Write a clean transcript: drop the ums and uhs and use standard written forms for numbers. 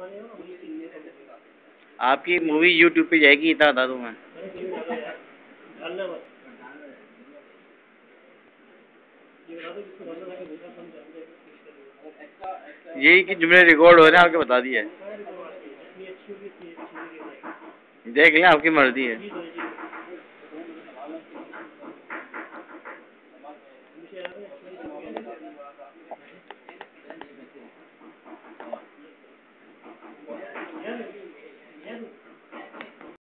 आपकी movie YouTube पे जाएगी, इतना बता दूं मैं। यही कि जुमले रिकॉर्ड हो रहे हैं, आपके बता दिए। देख लें, आपकी मर्जी है।